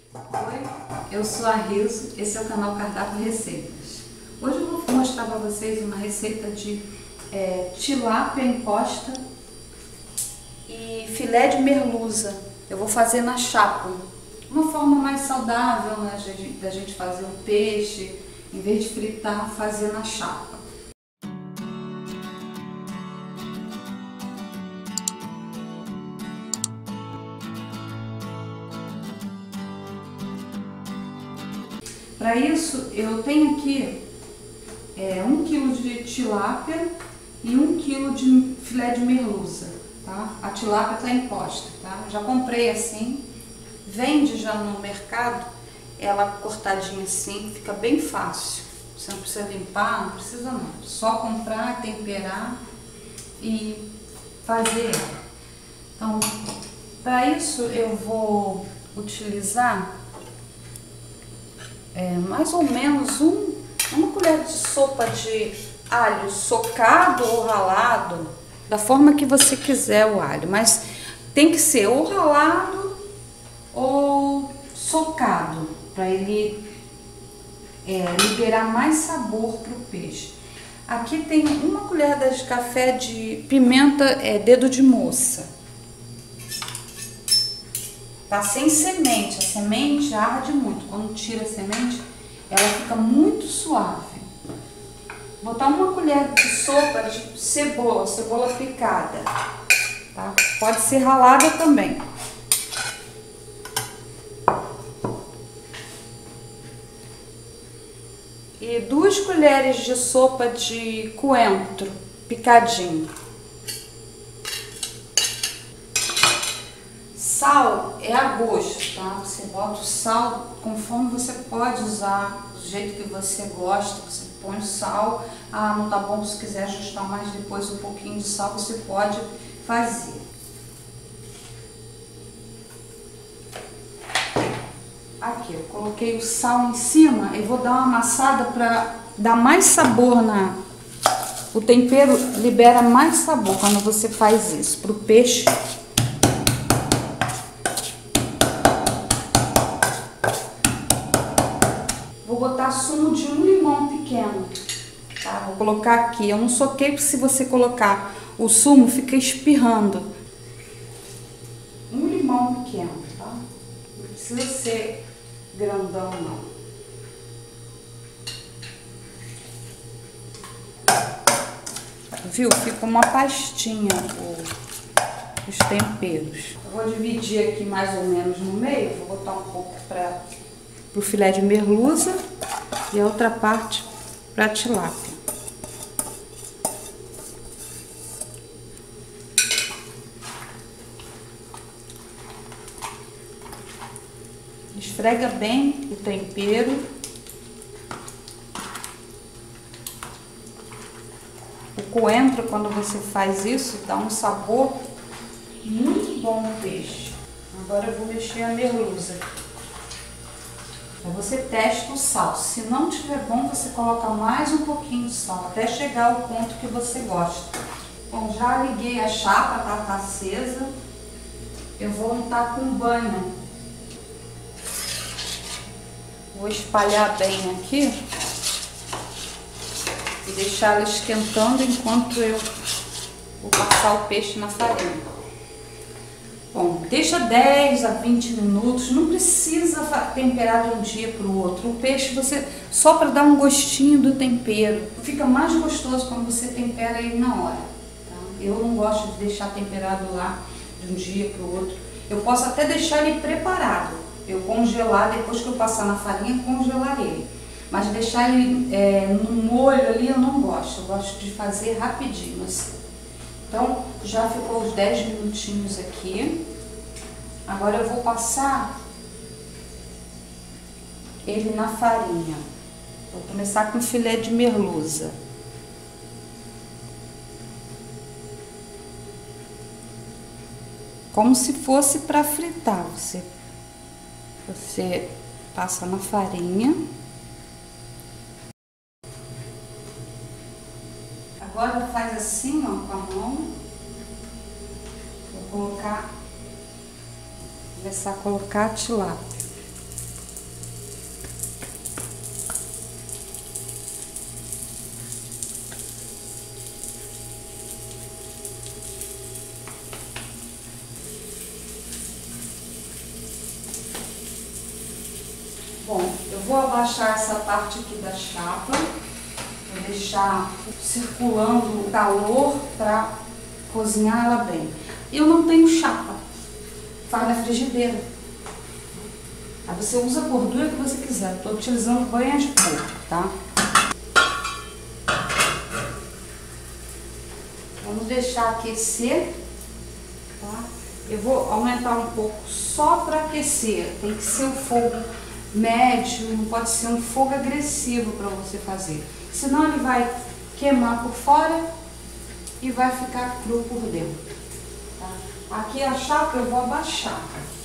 Oi, eu sou a Riso, esse é o canal Cardápio Receitas. Hoje eu vou mostrar para vocês uma receita de tilápia em posta e filé de merluza. Eu vou fazer na chapa, uma forma mais saudável, né, da gente fazer um peixe, em vez de fritar, fazer na chapa. Para isso, eu tenho aqui 1 kg de tilápia e 1 kg de filé de merluza, tá? A tilápia está em posta, tá? Já comprei assim, vende já no mercado, ela cortadinha assim, fica bem fácil. Você não precisa limpar, não precisa não. Só comprar, temperar e fazer ela. Então, para isso eu vou utilizar mais ou menos uma colher de sopa de alho socado ou ralado, da forma que você quiser o alho, mas tem que ser ou ralado ou socado, para ele liberar mais sabor para o peixe. Aqui tem uma colher de café de pimenta dedo de moça. Tá sem semente, a semente arde muito. Quando tira a semente, ela fica muito suave. Vou botar uma colher de sopa de cebola picada, tá? Pode ser ralada também. E 2 colheres de sopa de coentro picadinho. Sal é a gosto, tá? Você bota o sal conforme você pode usar, do jeito que você gosta, você põe o sal. Ah, não tá bom, se quiser ajustar mais depois um pouquinho de sal, você pode fazer. Aqui, eu coloquei o sal em cima e vou dar uma amassada para dar mais sabor O tempero libera mais sabor quando você faz isso pro peixe. Vou botar sumo de um limão pequeno, tá? Vou colocar aqui. Eu não soquei, porque se você colocar o sumo, fica espirrando. Um limão pequeno, tá? Não precisa ser grandão, não. Viu? Fica uma pastinha os temperos. Eu vou dividir aqui mais ou menos no meio. Vou botar um pouco para o filé de merluza e a outra parte para a tilápia. Esfrega bem o tempero. O coentro, quando você faz isso, dá um sabor muito bom no peixe. Agora eu vou mexer a merluza. Você testa o sal. Se não tiver bom, você coloca mais um pouquinho de sal, até chegar ao ponto que você gosta. Bom, já liguei a chapa, tá acesa. Eu vou untar com banha. Vou espalhar bem aqui e deixar ela esquentando enquanto eu vou passar o peixe na farinha. Bom, deixa 10 a 20 minutos, não precisa temperar de um dia para o outro. O peixe, só para dar um gostinho do tempero. Fica mais gostoso quando você tempera ele na hora. Tá? Eu não gosto de deixar temperado lá de um dia para o outro. Eu posso até deixar ele preparado. Eu congelar, depois que eu passar na farinha, congelar ele. Mas deixar ele no molho ali eu não gosto. Eu gosto de fazer rapidinho assim. Então, já ficou os 10 minutinhos aqui. Agora eu vou passar ele na farinha. Vou começar com filé de merluza. Como se fosse para fritar. Você passa na farinha. Agora faz assim, ó, com a mão. Vou começar a colocar a tilápia. Bom, eu vou abaixar essa parte aqui da chapa, vou deixar circulando o calor para cozinhar ela bem. Eu não tenho chapa, faz na frigideira. Aí você usa a gordura que você quiser. Estou utilizando banha de porco, tá? Vamos deixar aquecer, tá? Eu vou aumentar um pouco só para aquecer. Tem que ser um fogo médio, não pode ser um fogo agressivo para você fazer. Senão ele vai queimar por fora e vai ficar cru por dentro. Tá? Aqui a chapa eu vou abaixar.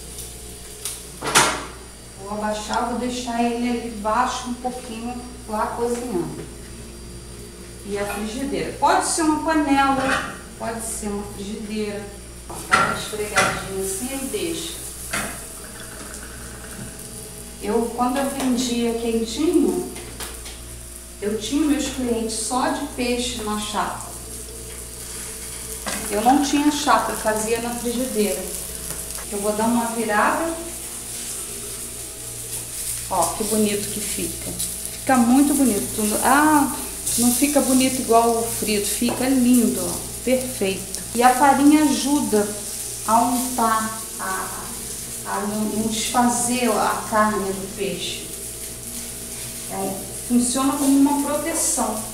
Vou abaixar, vou deixar ele ali baixo um pouquinho lá cozinhando. E a frigideira. Pode ser uma panela, pode ser uma frigideira. Dá uma esfregadinha assim e deixa. Quando eu vendia quentinho, eu tinha meus clientes só de peixe na chapa. Eu não tinha chapa, eu fazia na frigideira. Eu vou dar uma virada. Ó, que bonito que fica. Fica muito bonito. Ah, não fica bonito igual o frito, fica lindo, ó, perfeito. E a farinha ajuda a untar, a não desfazer a carne do peixe. Funciona como uma proteção.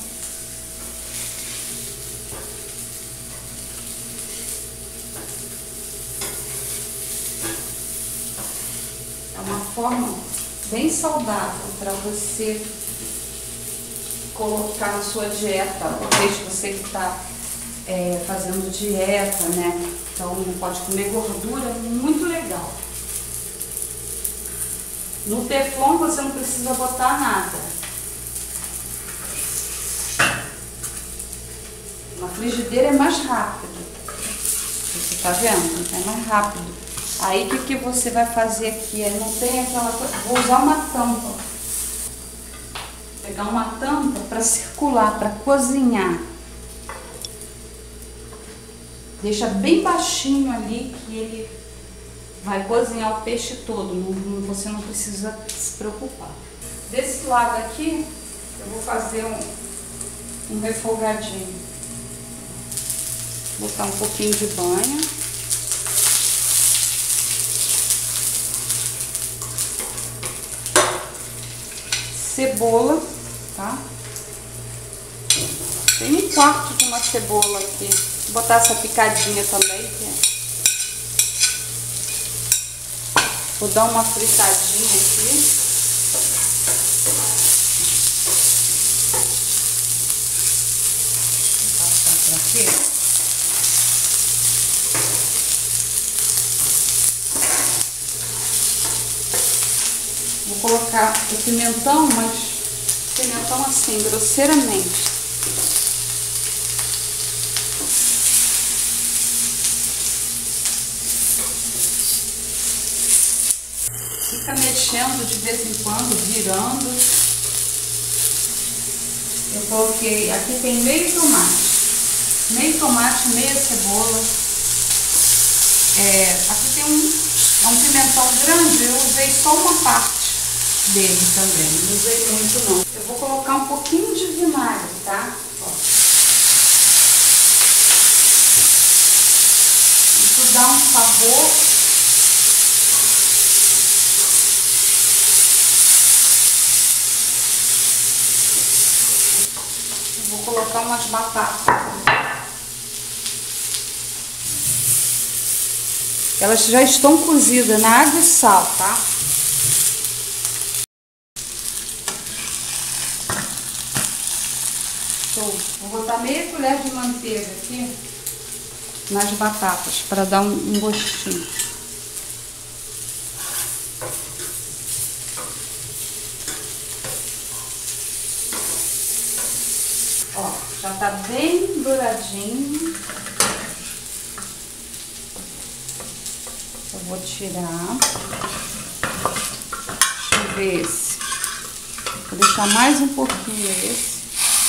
É uma forma bem saudável para você colocar na sua dieta, o peixe, você que está fazendo dieta, né? Então não pode comer gordura, muito legal. No teflon você não precisa botar nada. Na frigideira é mais rápido. Você tá vendo? É mais rápido. Aí o que você vai fazer aqui? Não tem aquela coisa. Vou usar uma tampa. Pegar uma tampa para circular, para cozinhar. Deixa bem baixinho ali que ele vai cozinhar o peixe todo. Você não precisa se preocupar. Desse lado aqui, eu vou fazer um refogadinho. Vou botar um pouquinho de banha. Cebola, tá? Tem um quarto de uma cebola aqui. Vou botar essa picadinha também. Vou dar uma fritadinha aqui. Vou passar pra aqui. Vou colocar o pimentão, mas pimentão assim, grosseiramente. Fica mexendo de vez em quando, virando. Eu coloquei, aqui tem meio tomate, meia cebola. Aqui tem um pimentão grande, eu usei só uma parte dele também, não usei muito não. Eu vou colocar um pouquinho de vinagre, tá? Ó. Isso dá um sabor. Eu vou colocar umas batatas. Elas já estão cozidas na água e sal, tá? Vou botar meia colher de manteiga aqui nas batatas para dar um gostinho. Ó, já tá bem douradinho. Eu vou tirar. Deixa eu ver esse. Vou deixar mais um pouquinho esse.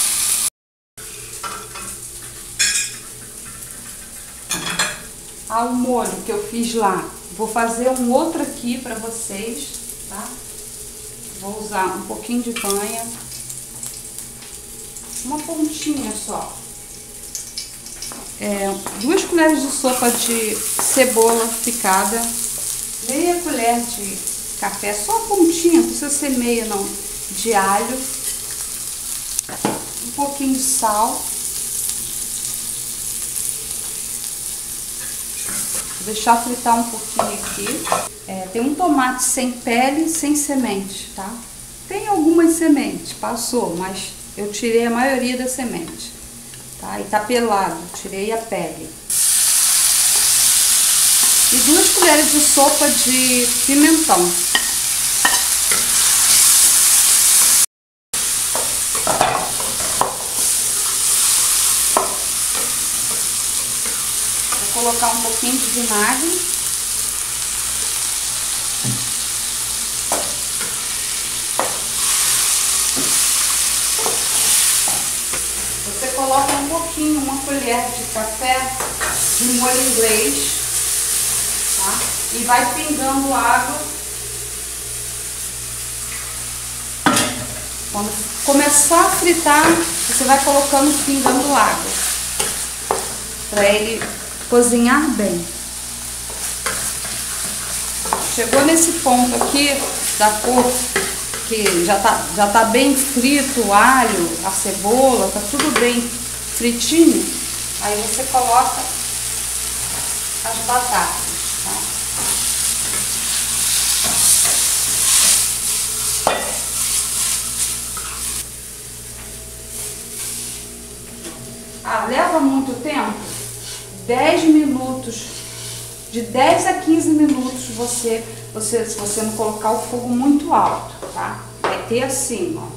O molho que eu fiz lá, vou fazer um outro aqui pra vocês, tá? Vou usar um pouquinho de banha, uma pontinha só. 2 colheres de sopa de cebola picada, meia colher de café, só a pontinha, não precisa ser meia não, de alho, um pouquinho de sal, vou deixar fritar um pouquinho aqui. Tem um tomate sem pele e sem semente, tá? Tem algumas sementes, passou, mas eu tirei a maioria da semente, tá? E tá pelado, tirei a pele. E 2 colheres de sopa de pimentão. Vou colocar um pouquinho de vinagre. Você coloca um pouquinho, uma colher de café de molho inglês, tá? E vai pingando água. Quando começar a fritar, você vai colocando, pingando água, para ele cozinhar bem. Chegou nesse ponto aqui da cor, que já tá bem frito o alho, a cebola, tá tudo bem fritinho, aí você coloca as batatas, tá? Leva muito tempo? 10 minutos, de 10 a 15 minutos se você não colocar o fogo muito alto, tá? Vai ter assim, ó,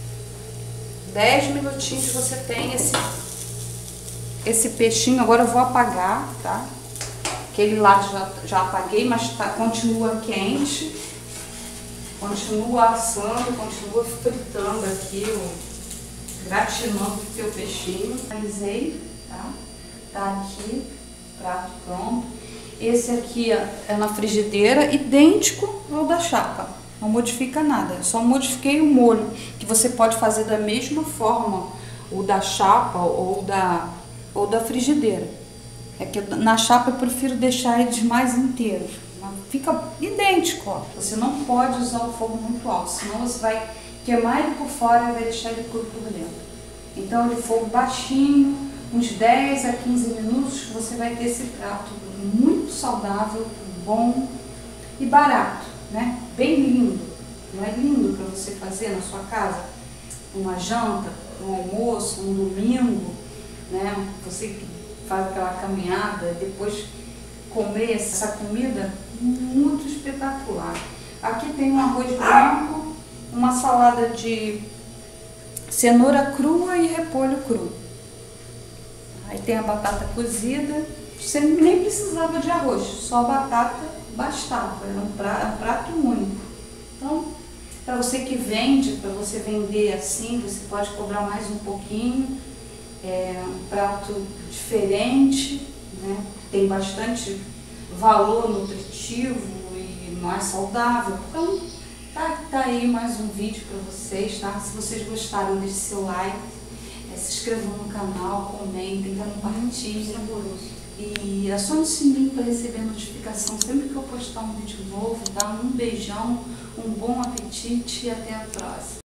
10 minutinhos você tem esse peixinho. Agora eu vou apagar, tá? Aquele lado já apaguei, mas continua quente, continua assando, continua fritando aqui, gratinando o teu peixinho. Finalizei, tá? Tá aqui, prato pronto. Esse aqui é na frigideira, idêntico ao da chapa, não modifica nada, eu só modifiquei o molho, que você pode fazer da mesma forma, o da chapa ou da frigideira. É que na chapa eu prefiro deixar eles mais inteiros, fica idêntico, ó. Você não pode usar o fogo muito alto, senão você vai queimar ele por fora e vai deixar ele cru por dentro. Então, de fogo baixinho, uns 10 a 15 minutos, você vai ter esse prato muito saudável, bom e barato, né? Bem lindo. Não é lindo para você fazer na sua casa? Uma janta, um almoço, um domingo, né? Você que faz aquela caminhada, depois comer essa comida muito espetacular. Aqui tem um arroz branco, uma salada de cenoura crua e repolho cru. Aí tem a batata cozida. Você nem precisava de arroz, só batata bastava, era um prato único. Então, para você que vende, para você vender assim, você pode cobrar mais um pouquinho. É um prato diferente, né? Tem bastante valor nutritivo e mais saudável. Então, tá aí mais um vídeo para vocês, tá? Se vocês gostaram, deixe seu like, se inscrevam no canal, comentem, compartilhem. Saboroso. E acione o sininho para receber notificação sempre que eu postar um vídeo novo, tá? Um beijão, um bom apetite e até a próxima.